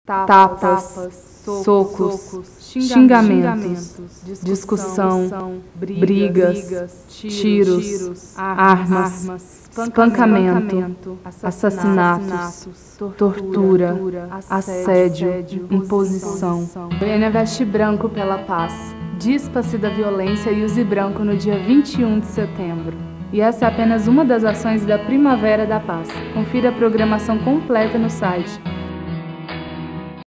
tapas, socos, xingamentos, discussão, brigas, tiros, armas, espancamento, assassinatos, tortura, assédio, imposição. Goiânia veste branco pela paz. Dispa-se da violência e use branco no dia 21 de setembro. E essa é apenas uma das ações da Primavera da Paz. Confira a programação completa no site